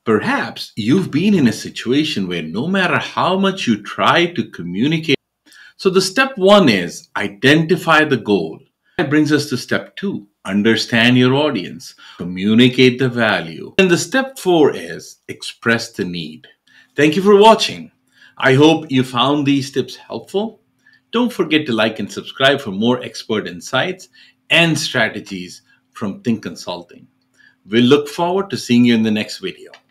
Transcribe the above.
Perhaps you've been in a situation where no matter how much you try to communicate. So the step one is identify the goal. That brings us to step two, understand your audience, communicate the value. And the step four is express the need. Thank you for watching. I hope you found these tips helpful. Don't forget to like and subscribe for more expert insights and strategies from Think Consulting. We'll look forward to seeing you in the next video.